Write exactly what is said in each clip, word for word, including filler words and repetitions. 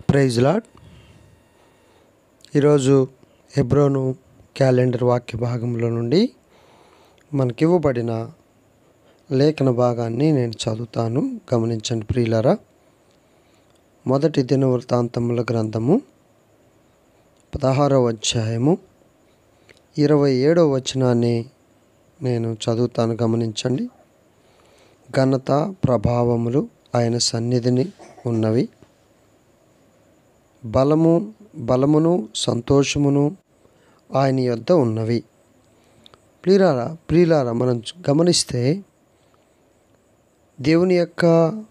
Praise lord. ఈరోజు హెబ్రోను calendar వాక్య భాగంలో నుండి మనకివ్వబడిన లేఖన భాగాన్ని నేను చదువుతాను, గమనించండి ప్రియులారా. మొదటి దినవృత్తాంతముల గ్రంథము పదహారవ అధ్యాయము ఇరవై ఏడవ వచనాన్ని నేను చదువుతాను, గమనించండి. ఘనత ప్రభావములు ఆయన సన్నిధిని ఉన్నవి, బలము బలమును సంతోషమును ఆయన యొద్ద ఉన్నవి. ప్రియులారా ప్రియులారా మనం గమనిస్తే దేవుని యొక్క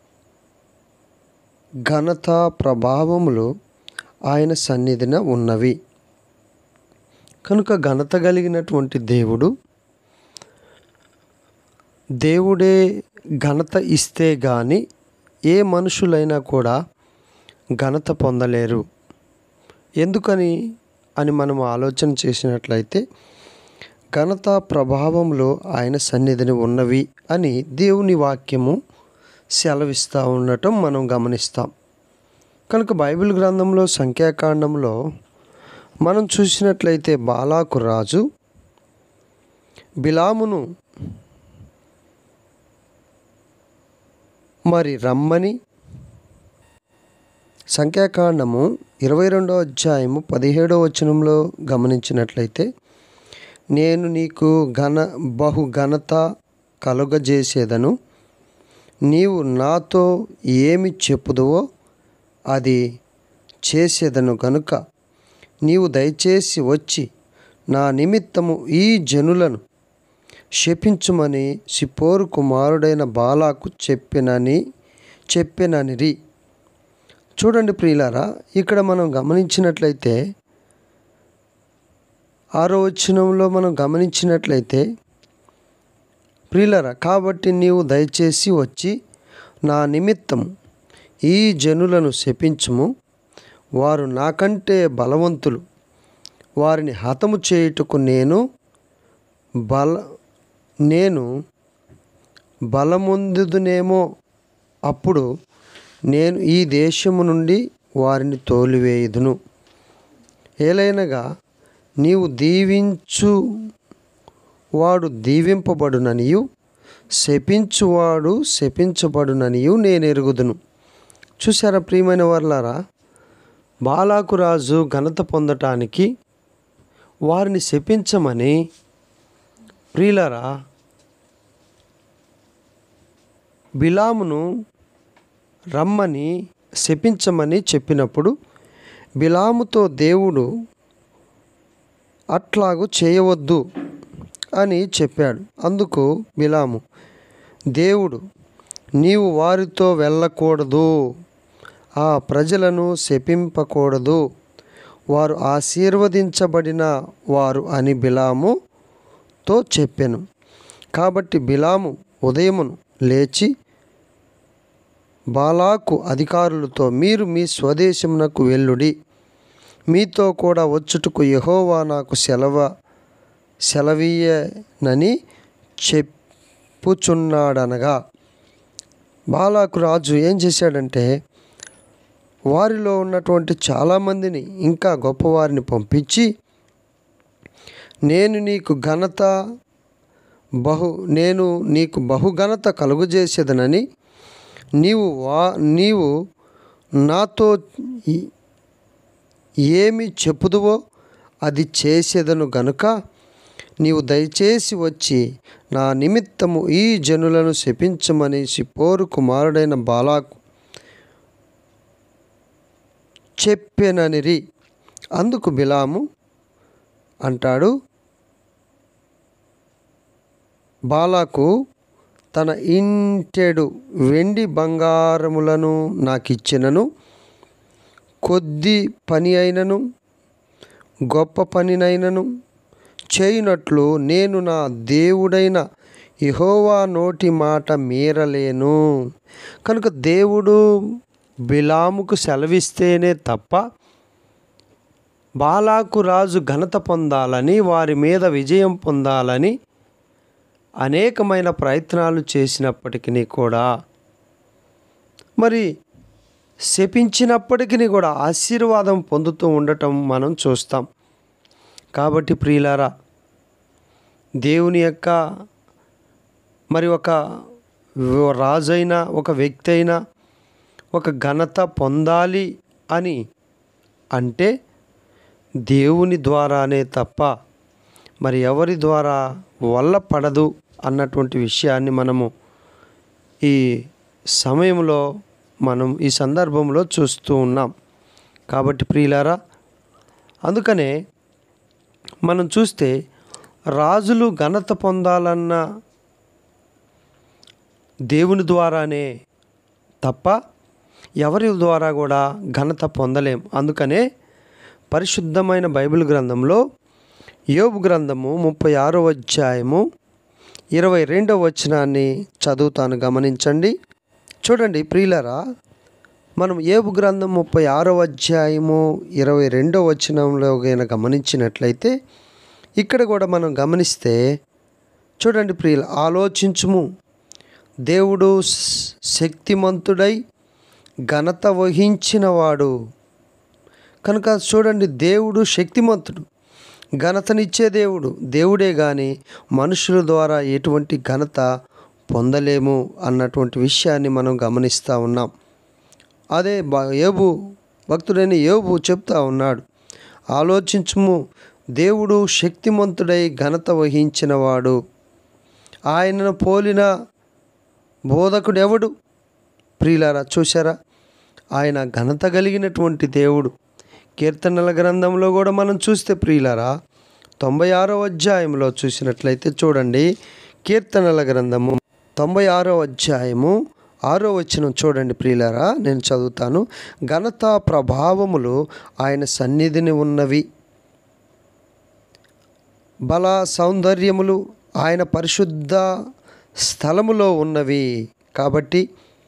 ఘనత ప్రభావములు ఆయన సన్నిధిన ఉన్నవి కనుక ఘనత కలిగినటువంటి దేవుడు దేవుడే ఘనత ఇస్తే కానీ ఏ మనుషులైనా కూడా ఘనత పొందలేరు. ఎందుకని అని మనం ఆలోచన చేసినట్లయితే ఘనత ప్రభావంలో ఆయన సన్నిధిని ఉన్నవి అని దేవుని వాక్యము సెలవిస్తూ ఉండటం మనం గమనిస్తాం. కనుక బైబిల్ గ్రంథంలో సంఖ్యాకాండంలో మనం చూసినట్లయితే బాలాకు రాజు బిలామును మరి రమ్మని, సంఖ్యాకాండము ఇరవై రెండో అధ్యాయము పదిహేడో వచనంలో గమనించినట్లయితే, నేను నీకు ఘన బహు ఘనత కలుగజేసేదను, నీవు నాతో ఏమి చెప్పుదువో అది చేసేదను గనుక నీవు దయచేసి వచ్చి నా నిమిత్తము ఈ జనులను శపించుమని సిప్పోరు కుమారుడైన బాలాకు చెప్పినని చెప్పిననిరి. చూడండి ప్రియులారా, ఇక్కడ మనం గమనించినట్లయితే ఆరో వచనంలో మనం గమనించినట్లయితే ప్రియులారా, కాబట్టి నీవు దయచేసి వచ్చి నా నిమిత్తం ఈ జనులను శపించుము, వారు నాకంటే బలవంతులు, వారిని హతము చేయుటకు నేను బల నేను బలమొందుదునేమో, అప్పుడు నేను ఈ దేశము నుండి వారిని తోలివేయుదును. ఏలైనగా నీవు దీవించు వాడు దీవింపబడుననియు శపించువాడు శపించబడుననియు నేను ఎరుగుదును. చూసారా ప్రియమైన వారలారా, బాలాకు రాజు ఘనత పొందటానికి వారిని శపించమని ప్రియులారా బిలామును రమ్మని శపించమని చెప్పినప్పుడు బిలాముతో దేవుడు అట్లాగూ చేయవద్దు అని చెప్పాడు. అందుకు బిలాము, దేవుడు నీవు వారితో వెళ్ళకూడదు, ఆ ప్రజలను శపింపకూడదు, వారు ఆశీర్వదించబడిన వారు అని బిలాముతో చెప్పెను. కాబట్టి బిలాము ఉదయమును లేచి బాలాకు అధికారులతో, మీరు మీ స్వదేశమునకు వెళ్ళుడి, మీతో కూడా వచ్చుటకు యెహోవా నాకు సెలవ సెలవీయనని చెప్పుచున్నాడనగా, బాలాకు రాజు ఏం చేశాడంటే వారిలో ఉన్నటువంటి చాలామందిని ఇంకా గొప్పవారిని పంపించి, నేను నీకు ఘనత బహు నేను నీకు బహుఘనత కలుగజేసేదనని నీవు వా నీవు నాతో ఏమి చెప్పుదువో అది చేసేదను గనుక నీవు దయచేసి వచ్చి నా నిమిత్తము ఈ జనులను శపించమని సిప్పోరు కుమారుడైన బాలాకు చెప్పెననిరి. అందుకు బిలాము అంటాడు, బాలాకు తన ఇంటెడు వెండి బంగారములను నాకిచ్చినను, కొద్ది పని అయినను గొప్ప పనినైనను చేయునట్లు నేను నా దేవుడైన యెహోవా నోటి మాట మీరలేను. కనుక దేవుడు బిలాముకు సెలవిస్తేనే తప్ప బాలాకు రాజు ఘనత పొందాలని, వారి మీద విజయం పొందాలని అనేకమైన ప్రయత్నాలు చేసినప్పటికీ కూడా మరి శపించినప్పటికీ కూడా ఆశీర్వాదం పొందుతూ ఉండటం మనం చూస్తాం. కాబట్టి ప్రియులారా, దేవుని యొక్క మరి ఒక రాజైనా ఒక వ్యక్తి అయినా ఒక ఘనత పొందాలి అని అంటే దేవుని ద్వారానే తప్ప మరి ఎవరి ద్వారా వల్ల పడదు అన్నటువంటి విషయాన్ని మనము ఈ సమయంలో మనం ఈ సందర్భంలో చూస్తూ ఉన్నాం. కాబట్టి ప్రియులారా, అందుకనే మనం చూస్తే రాజులు ఘనత పొందాలన్న దేవుని ద్వారానే తప్ప ఎవరి ద్వారా కూడా ఘనత పొందలేం. అందుకనే పరిశుద్ధమైన బైబిల్ గ్రంథంలో యోబు గ్రంథము ముప్పై ఆరో అధ్యాయము ఇరవై రెండవ వచనాన్ని చదువుతాను, గమనించండి. చూడండి ప్రియులారా, మనం యోబు గ్రంథం ముప్పై ఆరో అధ్యాయము ఇరవై రెండవ వచనంలో గైనా గమనించినట్లయితే ఇక్కడ కూడా మనం గమనిస్తే చూడండి ప్రియుల, ఆలోచించుము, దేవుడు శక్తిమంతుడై ఘనత వహించినవాడు. కనుక చూడండి, దేవుడు శక్తిమంతుడు, ఘనతనిచ్చే దేవుడు దేవుడే కానీ మనుషుల ద్వారా ఎటువంటి ఘనత పొందలేము అన్నటువంటి విషయాన్ని మనం గమనిస్తూ ఉన్నాం. అదే యోబు భక్తుడైన యోబు చెప్తా ఉన్నాడు, ఆలోచించుము, దేవుడు శక్తిమంతుడై ఘనత వహించినవాడు, ఆయనను పోలిన బోధకుడు ఎవడు? ప్రియులారా, చూసారా, ఆయన ఘనత కలిగినటువంటి దేవుడు. కీర్తనల గ్రంథంలో కూడా మనం చూస్తే ప్రియులారా, తొంభై ఆరో అధ్యాయంలో చూసినట్లయితే చూడండి, కీర్తనల గ్రంథము తొంభై ఆరో అధ్యాయము ఆరో వచనం చూడండి ప్రియులారా, నేను చదువుతాను. ఘనత ప్రభావములు ఆయన సన్నిధిని ఉన్నవి, బల సౌందర్యములు ఆయన పరిశుద్ధ స్థలములో ఉన్నవి. కాబట్టి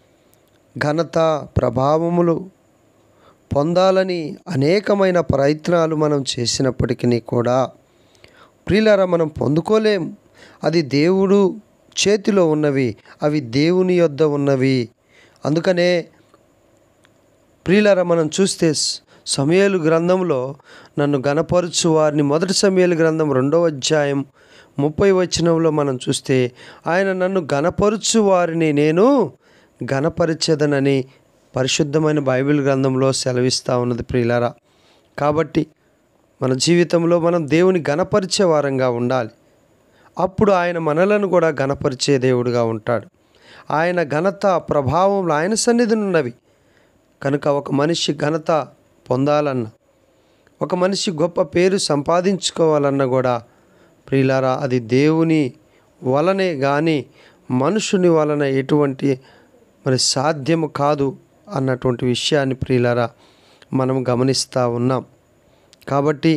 ఘనత ప్రభావములు పొందాలని అనేకమైన ప్రయత్నాలు మనం చేసినప్పటికీ కూడా ప్రియులారా మనం పొందుకోలేం. అది దేవుడు చేతిలో ఉన్నవి, అవి దేవుని యొద్ద ఉన్నవి. అందుకనే ప్రియులారా మనం చూస్తే సమూయేలు గ్రంథంలో నన్ను గణపరచు వారిని, మొదటి సమూయేలు గ్రంథం రెండవ అధ్యాయం ముప్పై వచనంలో మనం చూస్తే ఆయన నన్ను గణపరచు వారిని నేను గణపరిచెదనని పరిశుద్ధమైన బైబిల్ గ్రంథంలో సెలవిస్తూ ఉన్నది ప్రియులారా. కాబట్టి మన జీవితంలో మనం దేవుని గణపరిచే వారంగా ఉండాలి. అప్పుడు ఆయన మనలను కూడా గణపరిచే దేవుడుగా ఉంటాడు. ఆయన ఘనత ప్రభావంలో ఆయన సన్నిధిని ఉన్నవి. కనుక ఒక మనిషి ఘనత పొందాలన్నా, ఒక మనిషి గొప్ప పేరు సంపాదించుకోవాలన్నా కూడా ప్రియులారా అది దేవుని వలనే కానీ మనుషుని వలన ఎటువంటి మరి సాధ్యము కాదు అన్నటువంటి విషయాన్ని ప్రియులారా మనం గమనిస్తూ ఉన్నాం. కాబట్టి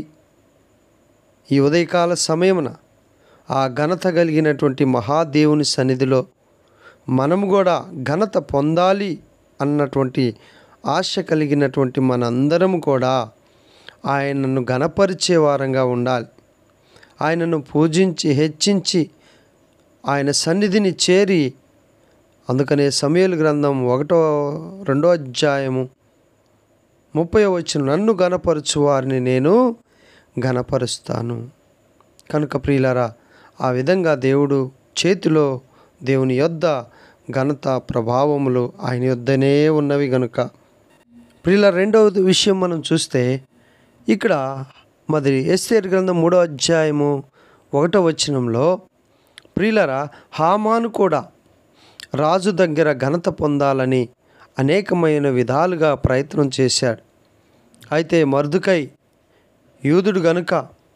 ఈ ఉదయకాల సమయమున ఆ ఘనత కలిగినటువంటి మహాదేవుని సన్నిధిలో మనము కూడా ఘనత పొందాలి అన్నటువంటి ఆశ కలిగినటువంటి మనందరం కూడా ఆయనను ఘనపరిచే వారంగా ఉండాలి. ఆయనను పూజించి హెచ్చించి ఆయన సన్నిధిని చేరి, అందుకనే సమూయేలు గ్రంథం ఒకటో రెండో అధ్యాయము ముప్పై వచనం, నన్ను ఘనపరచు వారిని నేను ఘనపరుస్తాను. కనుక ప్రియులారా ఆ విధంగా దేవుడు చేతిలో, దేవుని యొద్ద ఘనత ప్రభావములు ఆయన యొద్దనే ఉన్నవి. గనుక ప్రియులారా రెండవ విషయం మనం చూస్తే ఇక్కడ మరి ఎస్తేరు గ్రంథం మూడో అధ్యాయము ఒకటో వచనంలో ప్రియులారా హామాను కూడా రాజు దగ్గర ఘనత పొందాలని అనేకమైన విధాలుగా ప్రయత్నం చేశాడు. అయితే మర్దుకై యూదుడు గనుక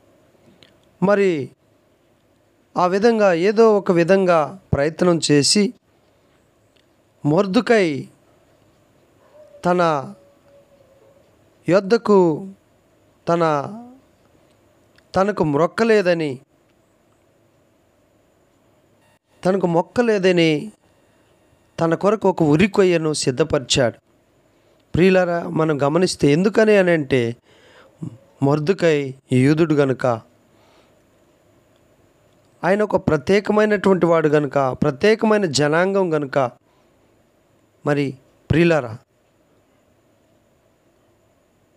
మరి ఆ విధంగా ఏదో ఒక విధంగా ప్రయత్నం చేసి మొర్దుకై తన యొద్దకు తన తనకు మొక్కలేదని తనకు మొక్కలేదని తన కొరకు ఒక ఉరి కొయ్యను సిద్ధపరిచాడు. ప్రియులారా మనం గమనిస్తే ఎందుకని అని అంటే మొర్దుకై యూదుడు గనుక, ఆయన ఒక ప్రత్యేకమైనటువంటి వాడు గనుక, ప్రత్యేకమైన జనాంగం గనుక. మరి ప్రియులారా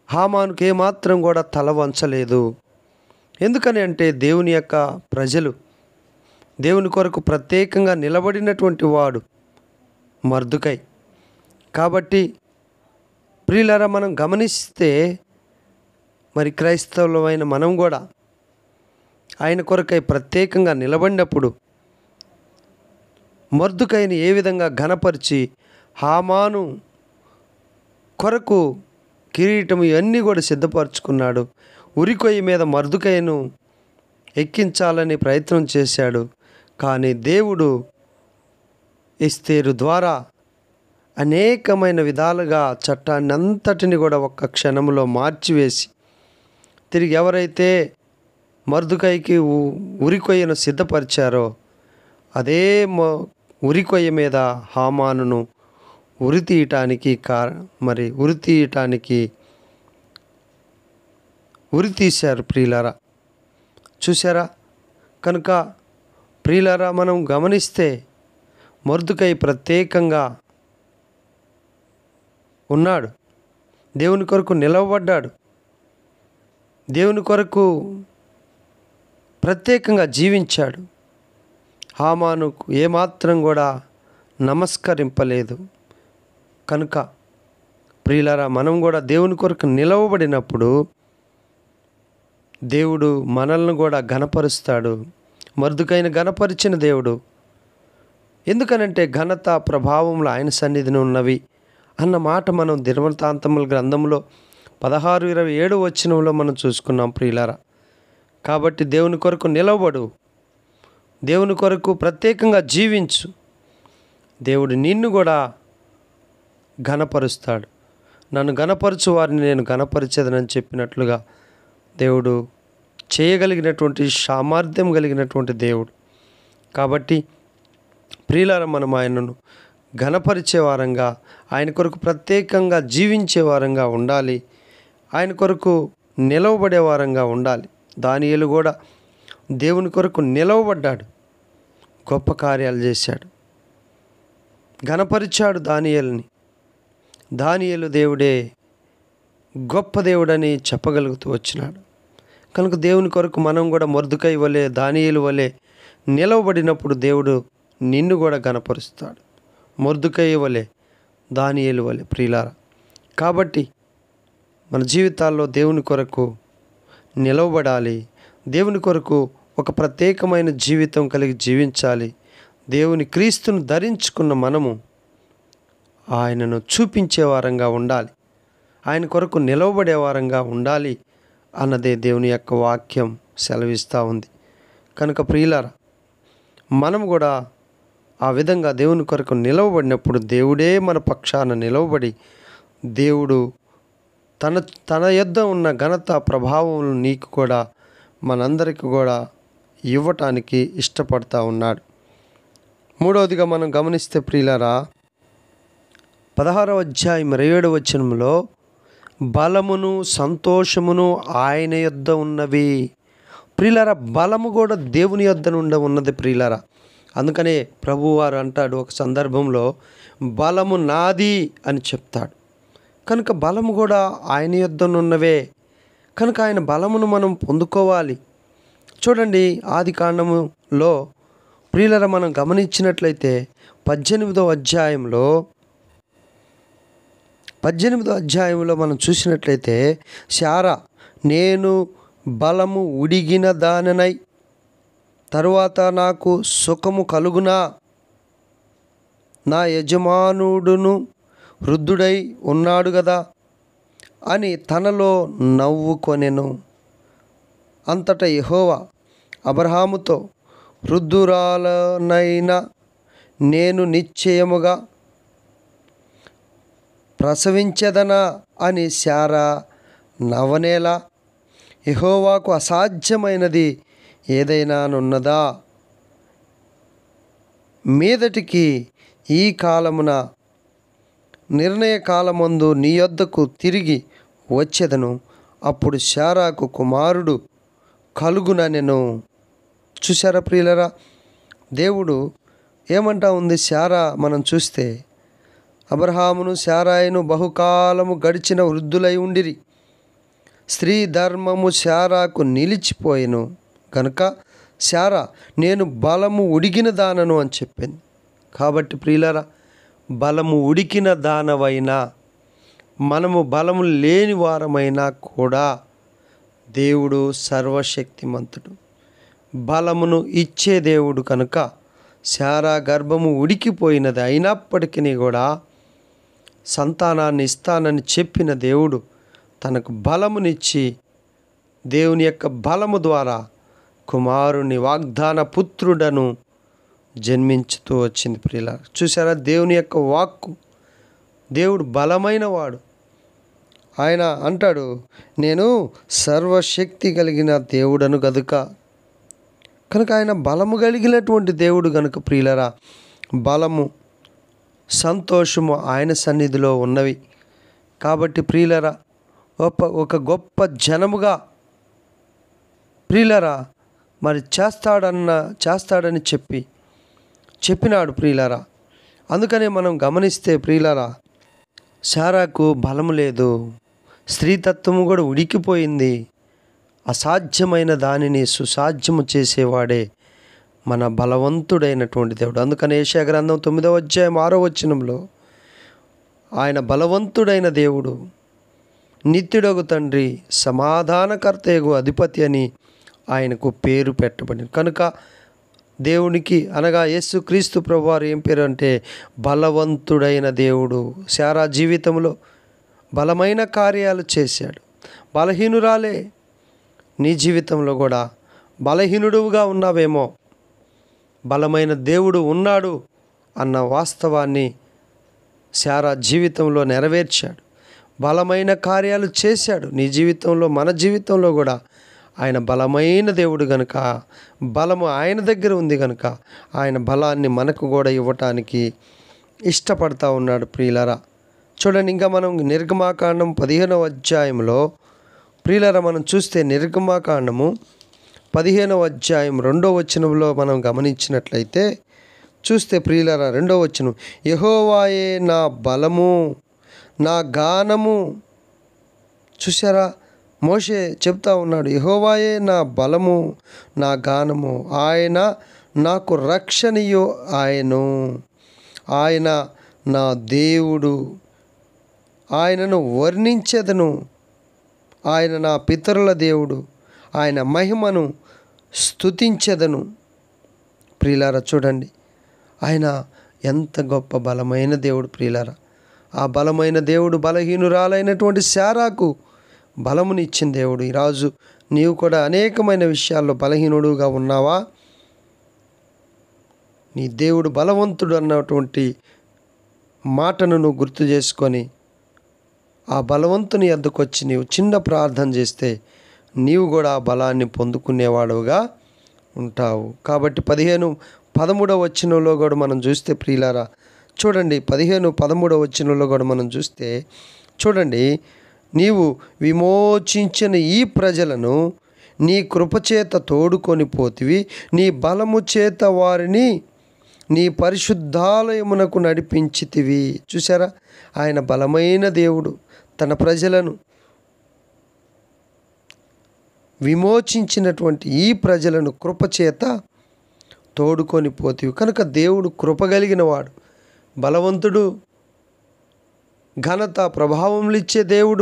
హామానుకు ఏమాత్రం కూడా తల వంచలేదు. ఎందుకని అంటే దేవుని యొక్క ప్రజలు, దేవుని కొరకు ప్రత్యేకంగా నిలబడినటువంటి వాడు మర్దుకై. కాబట్టి ప్రియులారా, మనం గమనిస్తే మరి క్రైస్తవులమైన మనం కూడా ఆయన కొరకై ప్రత్యేకంగా నిలబడినప్పుడు మర్దుకైని ఏ విధంగా ఘనపరిచి హామాను కొరకు కిరీటం ఇవన్నీ కూడా సిద్ధపరచుకున్నాడు. ఉరికొయ్యి మీద మర్దుకైను ఎక్కించాలని ప్రయత్నం చేశాడు. కానీ దేవుడు ఎస్తేరు ద్వారా అనేకమైన విధాలుగా చట్టాన్ని అంతటిని కూడా ఒక్క క్షణంలో మార్చివేసి, తిరిగి ఎవరైతే మర్దుకైకి ఉరికొయ్యను సిద్ధపరిచారో అదే ఉరికొయ్య మీద హామానును ఉరి తీయటానికి కా మరి ఉరి తీయటానికి ఉరి తీశారు. ప్రియులారా, చూసారా? కనుక ప్రియులారా, మనం గమనిస్తే మర్దుకై ప్రత్యేకంగా ఉన్నాడు, దేవుని కొరకు నిలవబడ్డాడు, దేవుని కొరకు ప్రత్యేకంగా జీవించాడు. హామానుకు ఏమాత్రం కూడా నమస్కరింపలేదు. కనుక ప్రియులారా, మనం కూడా దేవుని కొరకు నిలవబడినప్పుడు దేవుడు మనల్ని కూడా ఘనపరుస్తాడు. మర్దుకైన ఘనపరిచిన దేవుడు. ఎందుకనంటే ఘనత ప్రభావములు ఆయన సన్నిధిని ఉన్నవి అన్న మాట మనం దినవృత్తాంతముల గ్రంథంలో పదహారు ఇరవై ఏడు వచనంలో మనం చూసుకున్నాం ప్రియులారా. కాబట్టి దేవుని కొరకు నిలవబడు, దేవుని కొరకు ప్రత్యేకంగా జీవించు, దేవుడు నిన్ను కూడా ఘనపరుస్తాడు. నన్ను ఘనపరచు వారిని నేను ఘనపరిచేదనని చెప్పినట్లుగా దేవుడు చేయగలిగినటువంటి సామర్థ్యం కలిగినటువంటి దేవుడు. కాబట్టి ప్రియులారా, మనం ఆయనను ఘనపరిచే వారంగా, ఆయన కొరకు ప్రత్యేకంగా జీవించే వారంగా ఉండాలి. ఆయన కొరకు నిలవబడే వారంగా ఉండాలి. దానియేలు కూడా దేవుని కొరకు నిలవబడ్డాడు, గొప్ప కార్యాలు చేశాడు, ఘనపరిచాడు దానియేలుని. దానియేలు దేవుడే గొప్ప దేవుడని చెప్పగలుగుతూ వచ్చినాడు. కనుక దేవుని కొరకు మనం కూడా మర్దుకై వలె, దానియేలు వలె నిలవబడినప్పుడు దేవుడు నిన్ను కూడా ఘనపరుస్తాడు, మర్దుకై వలె, దానియేలు వలె. ప్రియులారా, కాబట్టి మన జీవితాల్లో దేవుని కొరకు నిలవబడాలి. దేవుని కొరకు ఒక ప్రత్యేకమైన జీవితం కలిగి జీవించాలి. దేవుని క్రీస్తును ధరించుకున్న మనము ఆయనను చూపించే వారంగా ఉండాలి, ఆయన కొరకు నిలవబడే వారంగా ఉండాలి అన్నదే దేవుని యొక్క వాక్యం సెలవిస్తూ ఉంది. కనుక ప్రియులారా, మనం కూడా ఆ విధంగా దేవుని కొరకు నిలవబడినప్పుడు దేవుడే మన పక్షాన నిలవబడి దేవుడు తన తన యొద్ద ఉన్న ఘనత ప్రభావం నీకు కూడా మనందరికీ కూడా ఇవ్వటానికి ఇష్టపడతా ఉన్నాడు. మూడవదిగా మనం గమనిస్తే ప్రియులారా, పదహారవ అధ్యాయం ఇరవై ఏడవ వచనంలో బలమును సంతోషమును ఆయన యొద్ద ఉన్నవి. ప్రియులారా, బలము కూడా దేవుని యొద్ద నుండి ఉన్నది ప్రియులారా. అందుకనే ప్రభువారు అంటాడు ఒక సందర్భంలో, బలము నాది అని చెప్తాడు. కనుక బలము కూడా ఆయన యొద్దనున్నవే. కనుక ఆయన బలమును మనం పొందుకోవాలి. చూడండి, ఆది కాండములో ప్రియులరా మనం గమనించినట్లయితే పద్దెనిమిదో అధ్యాయంలో పద్దెనిమిదో అధ్యాయంలో మనం చూసినట్లయితే శారా, నేను బలము ఉడిగిన దాననై తరువాత నాకు సుఖము కలుగునా, నా యజమానుడును వృద్ధుడై ఉన్నాడు కదా అని తనలో నవ్వుకొనెను. అంతటా యెహోవా అబ్రహాముతో, వృద్ధురాలనైన నేను నిశ్చయముగా ప్రసవించెదనా అని శారా నవ్వనేలా, యెహోవాకు అసాధ్యమైనది ఏదైనానున్నదా? మీదటికి ఈ కాలమున నిర్ణయ కాలమందు నీ యొద్దకు తిరిగి వచ్చెదను, అప్పుడు శారాకు కుమారుడు కలుగుననెను. చూసారా ప్రియులరా, దేవుడు ఏమంటా ఉంది? శారా మనం చూస్తే అబ్రహామును శారాయును బహుకాలము గడిచిన వృద్ధులై ఉండిరి. స్త్రీ ధర్మము శారాకు నిలిచిపోయెను కనుక శారా నేను బలము ఉడికిన దానను అని చెప్పింది. కాబట్టి ప్రియులారా, బలము ఉడికిన దానవైనా, మనము బలము లేని వారమైనా కూడా దేవుడు సర్వశక్తిమంతుడు, బలమును ఇచ్చే దేవుడు. కనుక శారా గర్భము ఉడికిపోయినది అయినప్పటికీ కూడా సంతానాన్ని ఇస్తానని చెప్పిన దేవుడు తనకు బలమునిచ్చి, దేవుని యొక్క బలము ద్వారా కుమారుని వాగ్దాన పుత్రుడను జన్మించుతూ వచ్చింది. ప్రియుల చూసారా, దేవుని యొక్క వాక్కు, దేవుడు బలమైన వాడు. ఆయన అంటాడు, నేను సర్వశక్తి కలిగిన దేవుడను గనుక. కనుక ఆయన బలము కలిగినటువంటి దేవుడు గనుక ప్రియులరా, బలము సంతోషము ఆయన సన్నిధిలో ఉన్నవి. కాబట్టి ప్రియులరా, ఒక ఒక గొప్ప జనముగా ప్రియులరా మరి చేస్తాడన్న చేస్తాడని చెప్పి చెప్పినాడు ప్రియులరా. అందుకనే మనం గమనిస్తే ప్రియులరా, శారాకు బలము లేదు, స్త్రీతత్వము కూడా ఉడికిపోయింది. అసాధ్యమైన దానిని సుసాధ్యము చేసేవాడే మన బలవంతుడైనటువంటి దేవుడు. అందుకని యెషయా గ్రంథం తొమ్మిదవ అధ్యాయం ఆరో వచనంలో ఆయన బలవంతుడైన దేవుడు, నిత్యుడగు తండ్రి, సమాధానకర్తయగు అధిపతి అని ఆయనకు పేరు పెట్టబడింది. కనుక దేవునికి అనగా యేసుక్రీస్తు ప్రభువారు ఏం పేరు అంటే బలవంతుడైన దేవుడు. శారా జీవితంలో బలమైన కార్యాలు చేశాడు. బలహీనురాలే, నీ జీవితంలో కూడా బలహీనుడుగా ఉన్నావేమో, బలమైన దేవుడు ఉన్నాడు అన్న వాస్తవాన్ని శారా జీవితంలో నెరవేర్చాడు. బలమైన కార్యాలు చేశాడు నీ జీవితంలో, మన జీవితంలో కూడా. ఆయన బలమైన దేవుడు గనుక, బలము ఆయన దగ్గర ఉంది కనుక ఆయన బలాన్ని మనకు కూడా ఇవ్వటానికి ఇష్టపడతా ఉన్నాడు ప్రియులరా. చూడండి, ఇంకా మనం నిర్గమాకాండం పదిహేనవ అధ్యాయంలో ప్రియులరా మనం చూస్తే, నిర్గమాకాండము పదిహేనవ అధ్యాయం రెండో వచనంలో మనం గమనించినట్లయితే చూస్తే ప్రియులరా రెండో వచనం, యెహోవాయే నా బలము నా గానము. చూసారా, మోషే చెప్తా ఉన్నాడు, యెహోవాయే నా బలము నా గానము, ఆయన నాకు రక్షణయు ఆయను, ఆయన నా దేవుడు, ఆయనను వర్ణించెదను, ఆయన నా పితరుల దేవుడు, ఆయన మహిమను స్తుతించెదను. ప్రియులారా చూడండి, ఆయన ఎంత గొప్ప బలమైన దేవుడు ప్రియులారా. ఆ బలమైన దేవుడు బలహీనురాలైనటువంటి శారాకు బలమునిచ్చిన దేవుడు. ఈరోజు నీవు కూడా అనేకమైన విషయాల్లో బలహీనుడుగా ఉన్నావా? నీ దేవుడు బలవంతుడు అన్నటువంటి మాటను నువ్వు గుర్తు చేసుకొని ఆ బలవంతుని యొద్దకు వచ్చి నీవు చిన్న ప్రార్థన చేస్తే నీవు కూడా ఆ బలాన్ని పొందుకునేవాడుగా ఉంటావు. కాబట్టి పదిహేను పదమూడవ వచనంలో కూడా మనం చూస్తే ప్రియులారా చూడండి, పదిహేను పదమూడవ వచనంలో కూడా మనం చూస్తే చూడండి, నీవు విమోచించిన ఈ ప్రజలను నీ కృపచేత తోడుకొని పోతివి, నీ బలము చేత వారిని నీ పరిశుద్ధాలయమునకు నడిపించితివి. చూసారా, ఆయన బలమైన దేవుడు తన ప్రజలను విమోచించినటువంటి ఈ ప్రజలను కృపచేత తోడుకొని పోతివి. కనుక దేవుడు కృపగలిగిన వాడు, బలవంతుడు, ఘనత ప్రభావములు ఇచ్చే దేవుడు,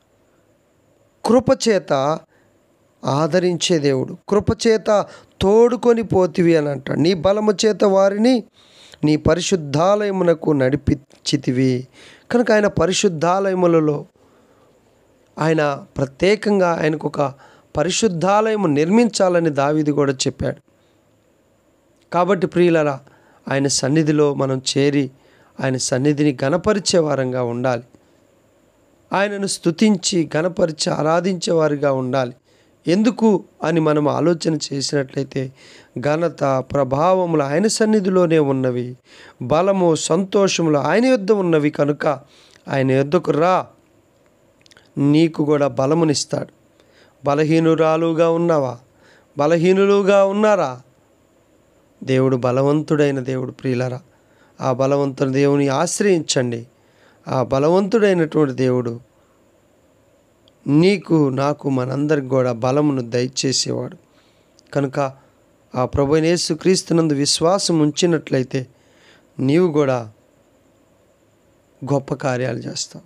కృపచేత ఆదరించే దేవుడు, కృపచేత తోడుకొని పోతివి అని అంటాడు. నీ బలము చేత వారిని నీ పరిశుద్ధాలయమునకు నడిపించితివి. కనుక ఆయన పరిశుద్ధాలయములలో ఆయన ప్రత్యేకంగా ఆయనకు ఒక పరిశుద్ధాలయము నిర్మించాలని దావీదు కూడా చెప్పాడు. కాబట్టి ప్రియులరా, ఆయన సన్నిధిలో మనం చేరి ఆయన సన్నిధిని గణపరిచే వారంగా ఉండాలి. ఆయనను స్తుతించి గణపరిచి ఆరాధించేవారిగా ఉండాలి. ఎందుకు అని మనం ఆలోచన చేసినట్లయితే ఘనత ప్రభావములు ఆయన సన్నిధిలోనే ఉన్నవి, బలము సంతోషములు ఆయన యొద్ద ఉన్నవి. కనుక ఆయన యొద్దకు రా, నీకు కూడా బలమునిస్తాడు. బలహీనురాలుగా ఉన్నావా? బలహీనులుగా ఉన్నారా? దేవుడు బలవంతుడైన దేవుడు ప్రియులరా. ఆ బలవంతుని దేవుని ఆశ్రయించండి. ఆ బలవంతుడైనటువంటి దేవుడు నీకు నాకు మనందరికి కూడా బలమును దయచేసేవాడు కనుక ఆ ప్రభువైన యేసుక్రీస్తునందు విశ్వాసం ఉంచినట్లయితే నీవు కూడా గొప్ప కార్యాలు చేస్తావు.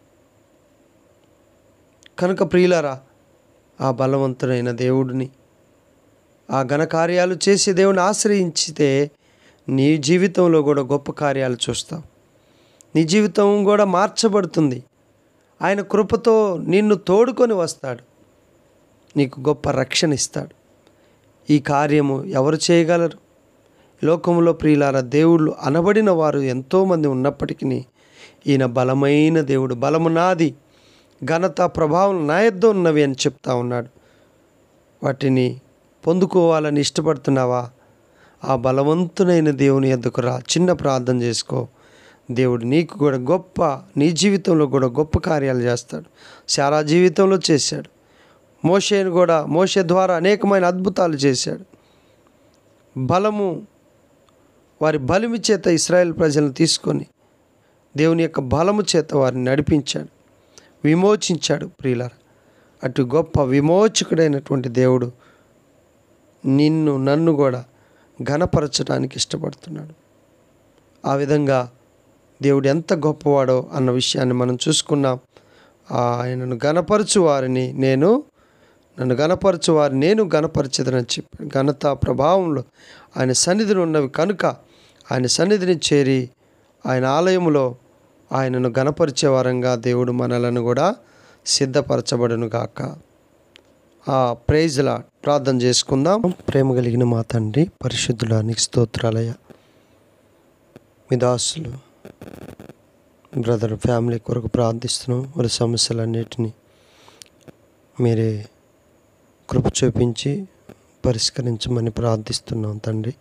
కనుక ప్రియులారా, ఆ బలవంతుడైన దేవుడిని, ఆ ఘనకార్యాలు చేసే దేవుని ఆశ్రయించితే నీ జీవితంలో కూడా గొప్ప కార్యాలు చూస్తావు. నీ జీవితం కూడా మార్చబడుతుంది. ఆయన కృపతో నిన్ను తోడుకొని వస్తాడు, నీకు గొప్ప రక్షణ ఇస్తాడు. ఈ కార్యము ఎవరు చేయగలరు? లోకంలో ప్రియులారా, దేవుళ్ళు అనబడిన వారు ఎంతోమంది ఉన్నప్పటికీ ఈయన బలమైన దేవుడు. బలము నాది, ఘనత ప్రభావం నా యొద్ద ఉన్నవి అని చెప్తా ఉన్నాడు. వాటిని పొందుకోవాలని ఇష్టపడుతున్నావా? ఆ బలవంతునైన దేవుని యొద్దకు రా, చిన్న ప్రార్థన చేసుకో. దేవుడు నీకు కూడా గొప్ప, నీ జీవితంలో కూడా గొప్ప కార్యాలు చేస్తాడు. శారా జీవితంలో చేశాడు. మోషేను కూడా, మోషే ద్వారా అనేకమైన అద్భుతాలు చేశాడు. బలము, వారి బలిమి చేత ఇశ్రాయేల్ ప్రజలను తీసుకొని దేవుని యొక్క బలము చేత వారిని నడిపించాడు, విమోచించాడు. ప్రియులారా, అటు గొప్ప విమోచకుడైనటువంటి దేవుడు నిన్ను నన్ను కూడా ఘనపరచడానికి ఇష్టపడుతున్నాడు. ఆ విధంగా దేవుడు ఎంత గొప్పవాడో అన్న విషయాన్ని మనం చూసుకున్నాం. ఆయనను ఘనపరచు వారిని నేను నన్ను ఘనపరచు వారిని నేను ఘనపరచదనని చెప్పాడు. ఘనత ప్రభావంలో ఆయన సన్నిధిని ఉన్నవి కనుక ఆయన సన్నిధిని చేరి ఆయన ఆలయంలో ఆయనను ఘనపరిచే వారంగా దేవుడు మనలను కూడా సిద్ధపరచబడును గాక. ఆ ప్రైజ్లా ప్రార్థన చేసుకుందాం. ప్రేమ కలిగిన మా తండ్రి, పరిశుద్ధుడా నీకు స్తోత్రాలయ్యా. మీ దాసులు బ్రదర్ ఫ్యామిలీ కొరకు ప్రార్థిస్తున్నాం. వారి సమస్యలన్నిటినీ మీరే కృప చూపించి పరిష్కరించమని ప్రార్థిస్తున్నాం తండ్రి.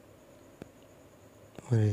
మరి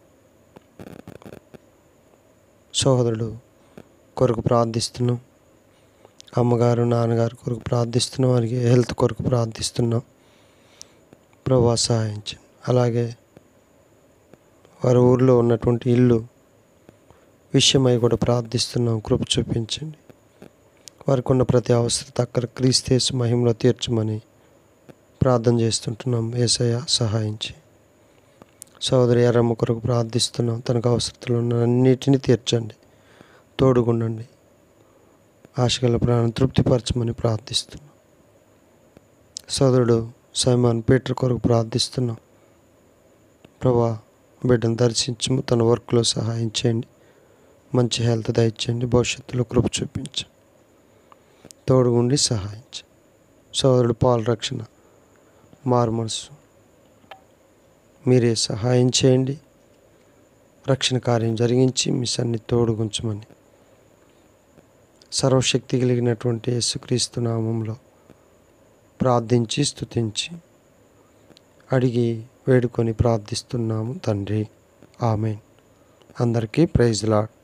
సోదరుడు కొరకు ప్రార్థిస్తున్నాం, అమ్మగారు నాన్నగారు కొరకు ప్రార్థిస్తున్నాం, వారికి హెల్త్ కొరకు ప్రార్థిస్తున్నాం. ప్రభువా సహాయించండి. అలాగే వారి ఊరిలో ఉన్నటువంటి ఇల్లు విషయమై కూడా ప్రార్థిస్తున్నాం, కృప చూపించండి. వారికి ఉన్న ప్రతి అవసరత అక్కడ క్రీస్తు మహిమలో తీర్చమని ప్రార్థన చేస్తుంటున్నాం. యేసయ్య సహాయించి. సోదరి ఎర్రమ్మ కొరకు ప్రార్థిస్తున్నాం, తనకు అవసరతలు ఉన్న అన్నిటినీ తీర్చండి, తోడుగుండండి, ఆశగల ప్రాణం తృప్తిపరచమని ప్రార్థిస్తున్నాం. సోదరుడు సైమాన్ పీటర్ కొరకు ప్రార్థిస్తున్నాం. ప్రభా, బిడ్డను దర్శించము, తన వర్క్లో సహాయం చేయండి, మంచి హెల్త్ దయచేయండి, భవిష్యత్తులో కృప చూపించండి, తోడుగుండి సహాయించండి. సోదరుడు పాల రక్షణ మారు మనసు మీరే సహాయం చేయండి, రక్షణ కార్యం జరిగించి మీ సన్ని తోడుగుంచమని సర్వశక్తి కలిగినటువంటి యేసుక్రీస్తు నామంలో ప్రార్థించి స్తుతించి అడిగి వేడుకొని ప్రార్థిస్తున్నాము తండ్రి. ఆమేన్. అందరికీ ప్రైజ్ లార్డ్.